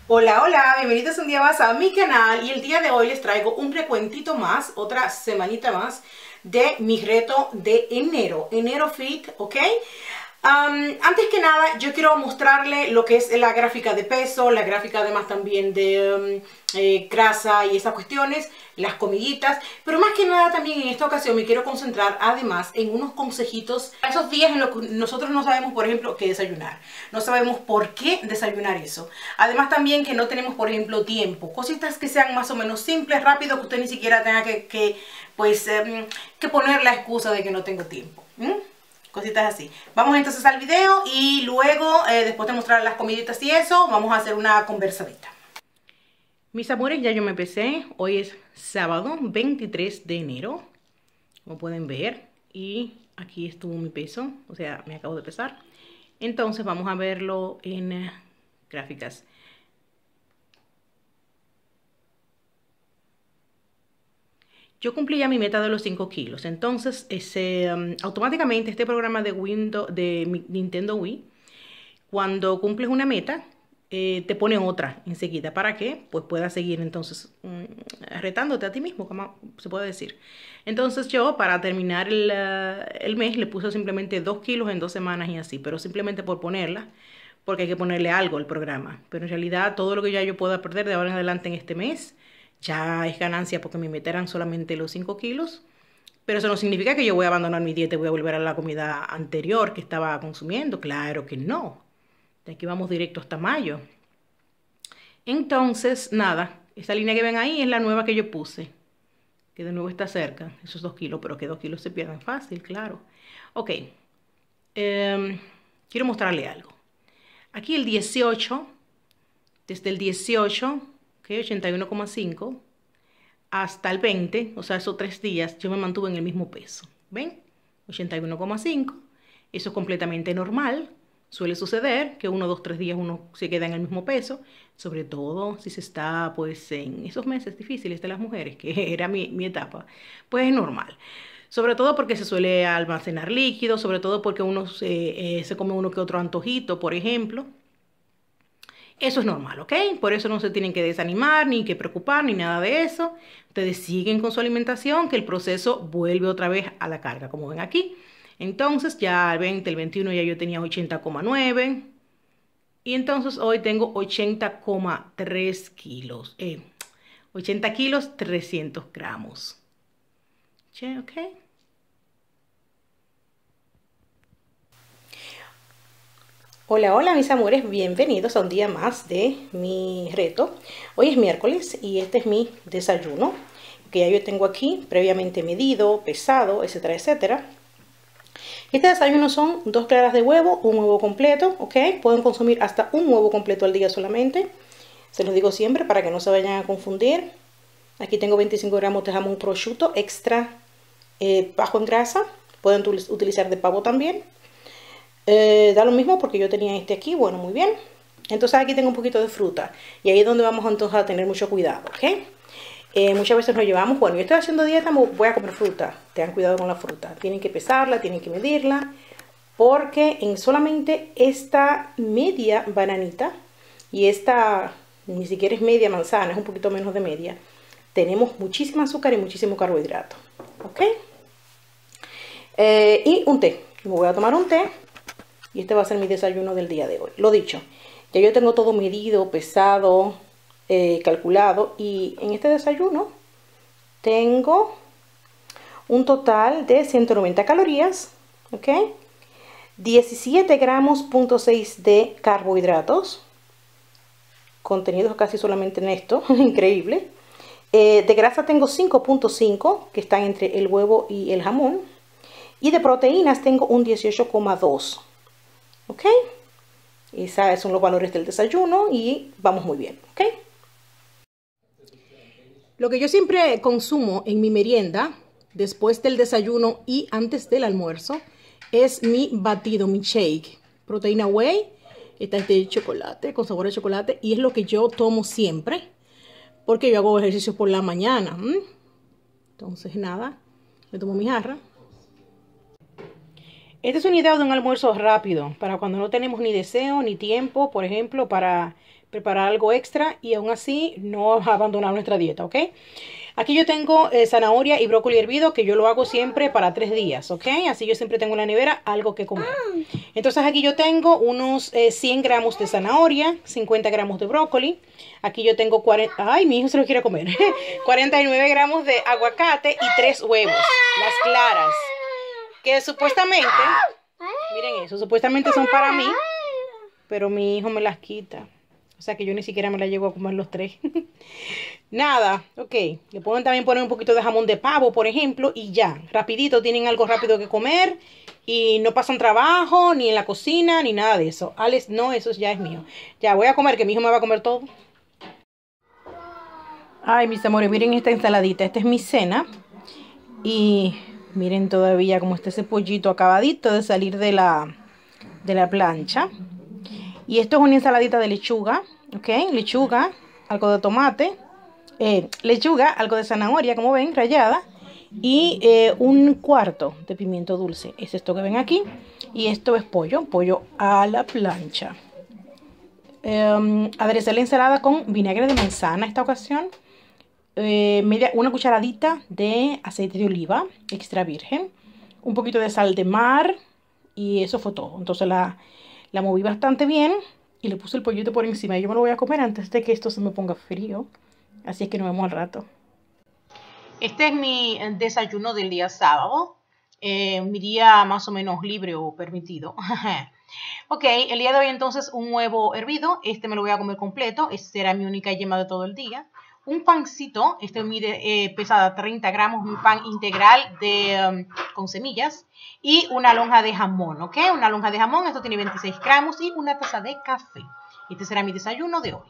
Hola, hola, bienvenidos un día más a mi canal y el día de hoy les traigo un recuentito más, otra semanita más de mi reto de enero fit, ¿ok? Antes que nada yo quiero mostrarle lo que es la gráfica de peso, la gráfica además también de grasa y esas cuestiones, las comiditas, pero más que nada también en esta ocasión me quiero concentrar además en unos consejitos a esos días en los que nosotros no sabemos, por ejemplo, qué desayunar, no sabemos por qué desayunar eso, además también que no tenemos, por ejemplo, tiempo, cositas que sean más o menos simples, rápido, que usted ni siquiera tenga que poner la excusa de que no tengo tiempo. Cositas así. Vamos entonces al video y luego, después de mostrar las comiditas y eso, vamos a hacer una conversadita. Mis amores, ya yo me pesé. Hoy es sábado 23 de enero, como pueden ver. Y aquí estuvo mi peso, o sea, me acabo de pesar. Entonces vamos a verlo en gráficas. Yo cumplí ya mi meta de los 5 kilos, entonces automáticamente este programa de Nintendo Wii, cuando cumples una meta, te pone otra enseguida. ¿Para qué? Pues puedas seguir entonces retándote a ti mismo, como se puede decir. Entonces yo, para terminar el mes, le puse simplemente 2 kilos en 2 semanas y así, pero simplemente por ponerla, porque hay que ponerle algo al programa. Pero en realidad todo lo que ya yo pueda perder de ahora en adelante en este mes, ya es ganancia porque me meterán solamente los 5 kilos. Pero eso no significa que yo voy a abandonar mi dieta y voy a volver a la comida anterior que estaba consumiendo. Claro que no. De aquí vamos directo hasta mayo. Entonces, nada, esa línea que ven ahí es la nueva que yo puse. Que de nuevo está cerca, esos 2 kilos, pero que 2 kilos se pierden fácil, claro. Ok, quiero mostrarle algo. Aquí el 18, desde el 18, que 81,5, hasta el 20, o sea, esos 3 días, yo me mantuve en el mismo peso. ¿Ven? 81,5. Eso es completamente normal. Suele suceder que 1, 2, 3 días uno se queda en el mismo peso, sobre todo si se está pues en esos meses difíciles de las mujeres, que era mi etapa, pues es normal. Sobre todo porque se suele almacenar líquido, sobre todo porque uno se come uno que otro antojito, por ejemplo. Eso es normal, ¿ok? Por eso no se tienen que desanimar, ni que preocupar, ni nada de eso. Ustedes siguen con su alimentación, que el proceso vuelve otra vez a la carga, como ven aquí. Entonces ya el 20, el 21 ya yo tenía 80,9. Y entonces hoy tengo 80,3 kilos. 80 kilos, 300 gramos. Che, ¿ok? Hola, hola mis amores, bienvenidos a un día más de mi reto. Hoy es miércoles y este es mi desayuno, que ya yo tengo aquí previamente medido, pesado, etcétera, etcétera. Este desayuno son 2 claras de huevo, un huevo completo, ¿ok? Pueden consumir hasta un huevo completo al día solamente. Se los digo siempre para que no se vayan a confundir. Aquí tengo 25 gramos de jamón prosciutto extra bajo en grasa. Pueden utilizar de pavo también. Da lo mismo porque yo tenía este aquí, bueno, muy bien. Entonces aquí tengo un poquito de fruta y ahí es donde vamos entonces a tener mucho cuidado, ¿ok? Muchas veces nos llevamos, bueno, yo estoy haciendo dieta, voy a comer fruta. Tengan cuidado con la fruta, tienen que pesarla, tienen que medirla, porque en solamente esta media bananita y esta ni siquiera es media manzana, es un poquito menos de media, tenemos muchísimo azúcar y muchísimo carbohidrato, ¿ok? Y un té, me voy a tomar un té. Y este va a ser mi desayuno del día de hoy. Lo dicho, ya yo tengo todo medido, pesado, calculado. Y en este desayuno tengo un total de 190 calorías, ¿ok? 17 gramos, 0.6 de carbohidratos. Contenidos casi solamente en esto, increíble. De grasa tengo 5.5, que están entre el huevo y el jamón. Y de proteínas tengo un 18,2. ¿Ok? Esos son los valores del desayuno y vamos muy bien, ¿ok? Lo que yo siempre consumo en mi merienda, después del desayuno y antes del almuerzo, es mi batido, mi shake. Proteína whey, esta es de chocolate, con sabor de chocolate, y es lo que yo tomo siempre, porque yo hago ejercicio por la mañana. Entonces, nada, me tomo mi jarra. Esta es una idea de un almuerzo rápido, para cuando no tenemos ni deseo ni tiempo, por ejemplo, para preparar algo extra y aún así no abandonar nuestra dieta, ¿ok? Aquí yo tengo zanahoria y brócoli hervido, que yo lo hago siempre para 3 días, ¿ok? Así yo siempre tengo en la nevera algo que comer. Entonces aquí yo tengo unos 100 gramos de zanahoria, 50 gramos de brócoli. Aquí yo tengo 40... ¡Ay, mi hijo se lo quiere comer! 49 gramos de aguacate y 3 huevos, las claras. Que supuestamente... Miren eso, supuestamente son para mí, pero mi hijo me las quita. O sea que yo ni siquiera me las llevo a comer los 3. Nada, ok. Le pueden también poner un poquito de jamón de pavo, por ejemplo, y ya. Rapidito, tienen algo rápido que comer y no pasan trabajo, ni en la cocina, ni nada de eso. Alex, no, eso ya es mío. Ya, voy a comer, que mi hijo me va a comer todo. Ay, mis amores, miren esta ensaladita. Esta es mi cena. Y miren todavía cómo está ese pollito acabadito de salir de la plancha. Y esto es una ensaladita de lechuga, ¿ok? Lechuga, algo de tomate, lechuga, algo de zanahoria, como ven, rallada. Y un cuarto de pimiento dulce. Es esto que ven aquí. Y esto es pollo, pollo a la plancha. Aderecé la ensalada con vinagre de manzana esta ocasión. Una cucharadita de aceite de oliva extra virgen, un poquito de sal de mar y eso fue todo. Entonces la moví bastante bien y le puse el pollito por encima. Y yo me lo voy a comer antes de que esto se me ponga frío. Así es que nos vemos al rato. Este es mi desayuno del día sábado. Mi día más o menos libre o permitido. Ok, el día de hoy entonces un huevo hervido. Este me lo voy a comer completo. Esta será mi única yema de todo el día. Un pancito, este mide pesada 30 gramos, un pan integral con semillas. Y una lonja de jamón, ¿ok? Una lonja de jamón, esto tiene 26 gramos y una taza de café. Este será mi desayuno de hoy.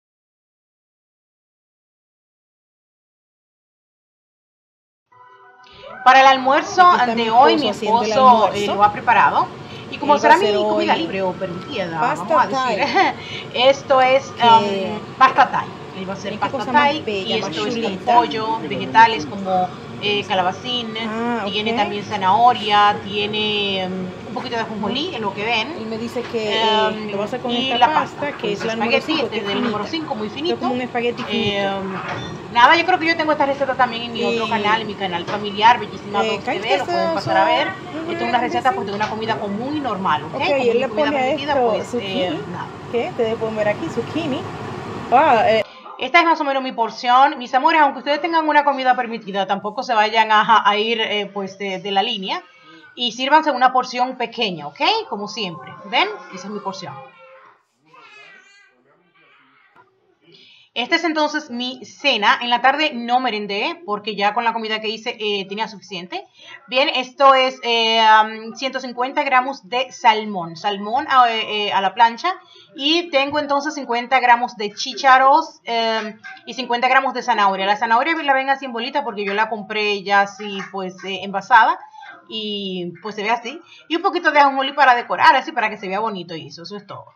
Para el almuerzo de hoy, mi esposo lo ha preparado. Y como será mi comida libre o permitida, vamos a decir, esto es pasta Thai. Va a ser pasta Thai y esto es con pollo, vegetales como calabacín, tiene también zanahoria, tiene un poquito de ajonjolí en lo que ven. Y me dice que lo va a hacer con esta la pasta, que es la espagueti, este es del número 5, muy finito. Es como un espagueti finito. Nada, yo creo que yo tengo esta receta también en mi otro canal, en mi canal familiar, Bellísima 2TV, lo pueden pasar a ver. Esta es una receta pues, de una comida común y normal, ¿ok? Y él le pone a esto pues, zucchini, ¿qué? Ustedes pueden ver aquí, zucchini. Esta es más o menos mi porción. Mis amores, aunque ustedes tengan una comida permitida, tampoco se vayan a ir pues de la línea. Y sírvanse una porción pequeña, ¿ok? Como siempre. ¿Ven? Esa es mi porción. Esta es entonces mi cena. En la tarde no merendé porque ya con la comida que hice tenía suficiente. Bien, esto es 150 gramos de salmón. Salmón a la plancha. Y tengo entonces 50 gramos de chícharos y 50 gramos de zanahoria. La zanahoria la ven así en bolita porque yo la compré ya así pues envasada. Y pues se ve así. Y un poquito de ajonjolí para decorar, así para que se vea bonito y eso es todo.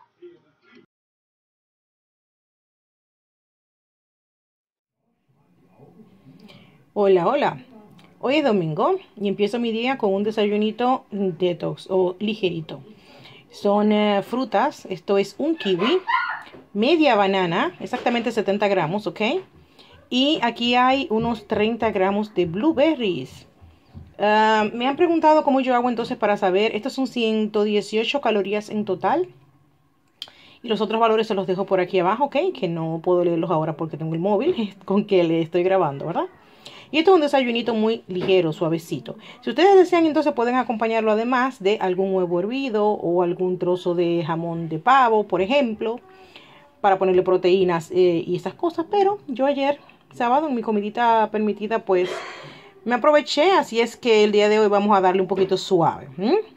Hola, hola. Hoy es domingo y empiezo mi día con un desayunito detox o ligerito. Son frutas, esto es un kiwi, media banana, exactamente 70 gramos, ¿ok? Y aquí hay unos 30 gramos de blueberries. Me han preguntado cómo yo hago entonces para saber, estos son 118 calorías en total. Y los otros valores se los dejo por aquí abajo, ¿ok? Que no puedo leerlos ahora porque tengo el móvil con que le estoy grabando, ¿verdad? Y esto es un desayunito muy ligero, suavecito. Si ustedes desean, entonces pueden acompañarlo además de algún huevo hervido o algún trozo de jamón de pavo, por ejemplo, para ponerle proteínas y esas cosas. Pero yo ayer, sábado, en mi comidita permitida, pues me aproveché. Así es que el día de hoy vamos a darle un poquito suave.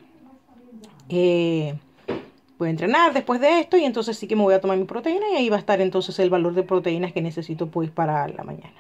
Voy a entrenar después de esto y entonces sí que me voy a tomar mi proteína y ahí va a estar entonces el valor de proteínas que necesito pues para la mañana.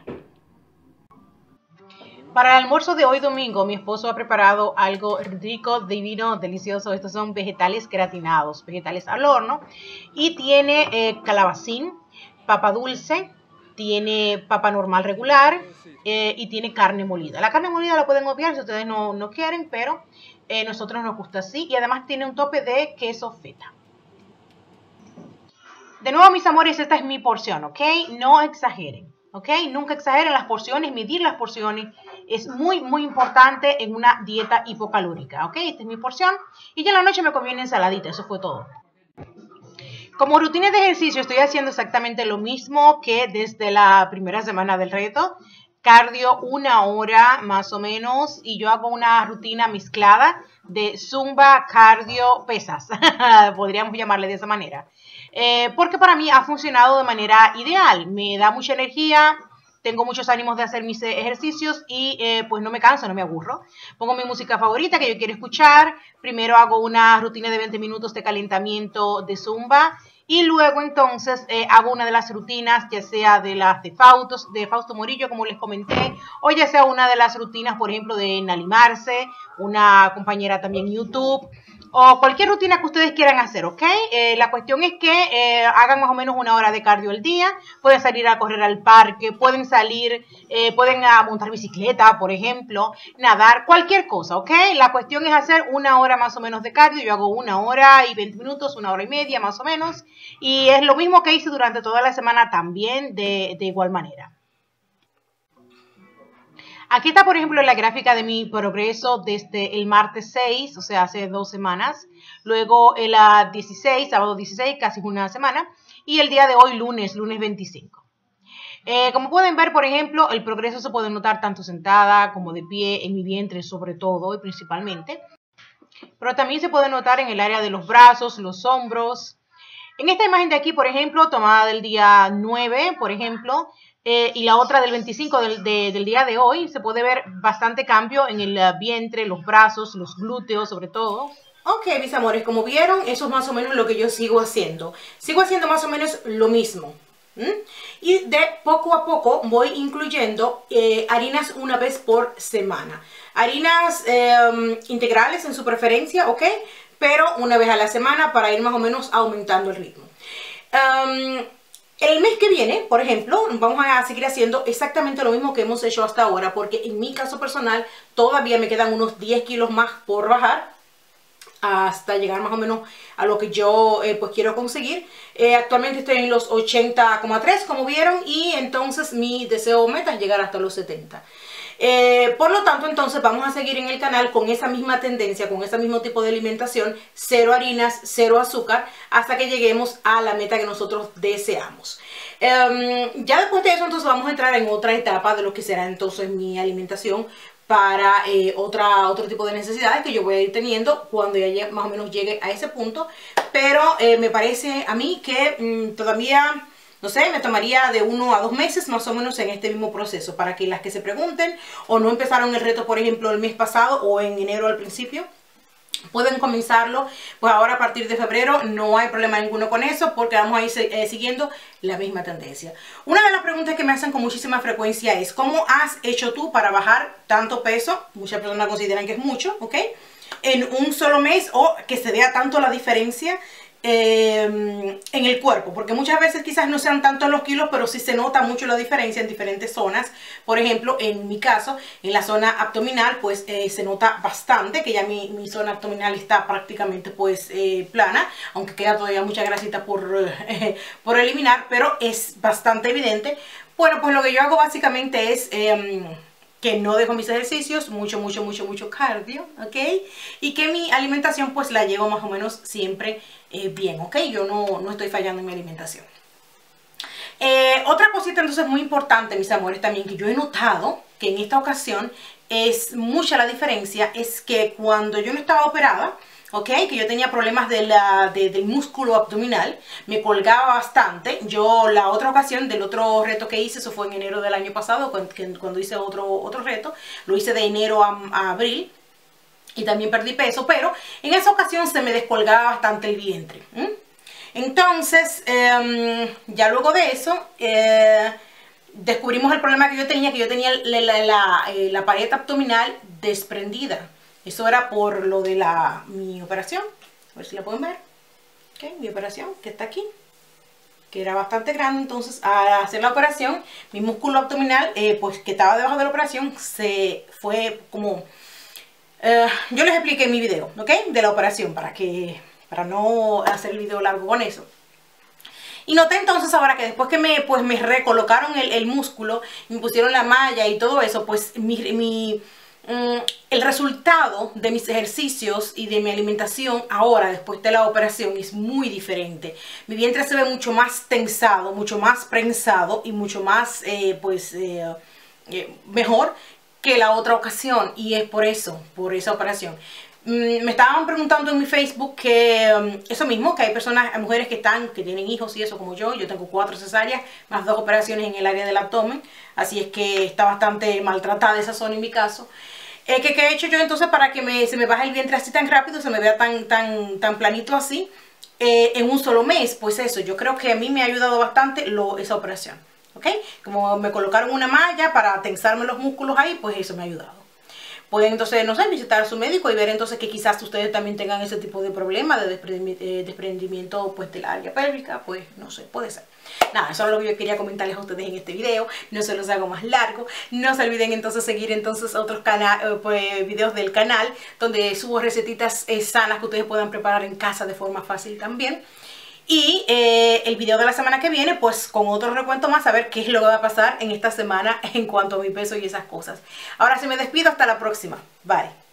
Para el almuerzo de hoy domingo, mi esposo ha preparado algo rico, divino, delicioso. Estos son vegetales gratinados, vegetales al horno. Y tiene calabacín, papa dulce, tiene papa normal regular y tiene carne molida. La carne molida la pueden obviar si ustedes no quieren, pero nosotros nos gusta así. Y además tiene un tope de queso feta. De nuevo, mis amores, esta es mi porción, ¿ok? No exageren, ¿ok? Nunca exageren las porciones, medir las porciones es muy, muy importante en una dieta hipocalórica, ¿ok? Esta es mi porción y ya en la noche me comí una ensaladita, eso fue todo. Como rutina de ejercicio estoy haciendo exactamente lo mismo que desde la primera semana del reto. Cardio 1 hora más o menos y yo hago una rutina mezclada de zumba, cardio, pesas. Podríamos llamarle de esa manera. Porque para mí ha funcionado de manera ideal. Me da mucha energía, tengo muchos ánimos de hacer mis ejercicios y pues no me canso, no me aburro. Pongo mi música favorita que yo quiero escuchar. Primero hago una rutina de 20 minutos de calentamiento de zumba. Y luego entonces hago una de las rutinas, ya sea de las de Fausto Murillo, como les comenté, o ya sea una de las rutinas, por ejemplo, de Nalimarse, una compañera también en YouTube, o cualquier rutina que ustedes quieran hacer, ¿ok? La cuestión es que hagan más o menos 1 hora de cardio al día, pueden salir a correr al parque, pueden salir, pueden montar bicicleta, por ejemplo, nadar, cualquier cosa, ¿ok? La cuestión es hacer 1 hora más o menos de cardio, yo hago 1 hora y 20 minutos, 1 hora y media más o menos, y es lo mismo que hice durante toda la semana también de igual manera. Aquí está, por ejemplo, la gráfica de mi progreso desde el martes 6, o sea, hace 2 semanas. Luego el 16, sábado 16, casi una semana. Y el día de hoy, lunes 25. Como pueden ver, por ejemplo, el progreso se puede notar tanto sentada como de pie, en mi vientre sobre todo y principalmente. Pero también se puede notar en el área de los brazos, los hombros. En esta imagen de aquí, por ejemplo, tomada del día 9, por ejemplo, y la otra del 25 del día de hoy, se puede ver bastante cambio en el vientre, los brazos, los glúteos sobre todo. Ok, mis amores, como vieron, eso es más o menos lo que yo sigo haciendo. Sigo haciendo más o menos lo mismo. Y de poco a poco voy incluyendo harinas una vez por semana. Harinas integrales en su preferencia, ¿ok? Pero una vez a la semana para ir más o menos aumentando el ritmo. El mes que viene, por ejemplo, vamos a seguir haciendo exactamente lo mismo que hemos hecho hasta ahora, porque en mi caso personal todavía me quedan unos 10 kilos más por bajar hasta llegar más o menos a lo que yo pues quiero conseguir. Actualmente estoy en los 80,3 como vieron, y entonces mi deseo o meta es llegar hasta los 70. Por lo tanto, entonces vamos a seguir en el canal con esa misma tendencia, con ese mismo tipo de alimentación, 0 harinas, 0 azúcar, hasta que lleguemos a la meta que nosotros deseamos. Ya después de eso, entonces vamos a entrar en otra etapa de lo que será entonces mi alimentación para otro tipo de necesidades que yo voy a ir teniendo cuando ya más o menos llegue a ese punto. Pero me parece a mí que todavía, no sé, me tomaría de 1 a 2 meses más o menos en este mismo proceso, para que las que se pregunten o no empezaron el reto, por ejemplo, el mes pasado o en enero al principio, pueden comenzarlo pues ahora a partir de febrero. No hay problema ninguno con eso, porque vamos a ir siguiendo la misma tendencia. Una de las preguntas que me hacen con muchísima frecuencia es: ¿cómo has hecho tú para bajar tanto peso? Muchas personas consideran que es mucho, ¿ok? En un solo mes, o que se vea tanto la diferencia en el cuerpo, porque muchas veces quizás no sean tantos los kilos, pero sí se nota mucho la diferencia en diferentes zonas. Por ejemplo, en mi caso, en la zona abdominal, pues se nota bastante que ya mi zona abdominal está prácticamente pues plana, aunque queda todavía mucha grasita por eliminar, pero es bastante evidente. Bueno, pues lo que yo hago básicamente es que no dejo mis ejercicios, mucho cardio, ¿ok? Y que mi alimentación pues la llevo más o menos siempre bien, ¿ok? Yo no estoy fallando en mi alimentación. Otra cosita entonces muy importante, mis amores, también que yo he notado que en esta ocasión es mucha la diferencia, es que cuando yo no estaba operada, ¿ok? Que yo tenía problemas del músculo abdominal, me colgaba bastante. Yo la otra ocasión del otro reto que hice, eso fue en enero del año pasado, cuando hice otro reto, lo hice de enero a abril, y también perdí peso, pero en esa ocasión se me descolgaba bastante el vientre. Entonces, ya luego de eso, descubrimos el problema que yo tenía la pared abdominal desprendida. Eso era por lo de mi operación. A ver si la pueden ver. Okay, mi operación, que está aquí, que era bastante grande. Entonces, al hacer la operación, mi músculo abdominal, pues que estaba debajo de la operación, se fue como... yo les expliqué en mi video, ¿ok? De la operación, para no hacer el video largo con eso. Y noté entonces ahora que después que me recolocaron el músculo, me pusieron la malla y todo eso, pues el resultado de mis ejercicios y de mi alimentación ahora, después de la operación, es muy diferente. Mi vientre se ve mucho más tensado, mucho más prensado y mucho más, mejor que la otra ocasión. Y es por eso, por esa operación. Me estaban preguntando en mi Facebook que eso mismo, que hay personas, hay mujeres que tienen hijos y eso como yo tengo 4 cesáreas, más 2 operaciones en el área del abdomen, así es que está bastante maltratada esa zona en mi caso. ¿Qué he hecho yo entonces para que se me baje el vientre así tan rápido, se me vea tan planito así, en un solo mes? Pues eso, yo creo que a mí me ha ayudado bastante esa operación, ¿ok? Como me colocaron una malla para tensarme los músculos ahí, pues eso me ha ayudado. Pueden entonces, no sé, visitar a su médico y ver entonces que quizás ustedes también tengan ese tipo de problema de desprendimiento pues del área pélvica, pues no sé, puede ser. Nada, eso es lo que yo quería comentarles a ustedes en este video, no se los hago más largo. No se olviden entonces seguir entonces otros videos del canal donde subo recetitas sanas que ustedes puedan preparar en casa de forma fácil también. Y el video de la semana que viene, pues con otro recuento más, a ver qué es lo que va a pasar en esta semana en cuanto a mi peso y esas cosas. Ahora sí me despido, hasta la próxima. Bye.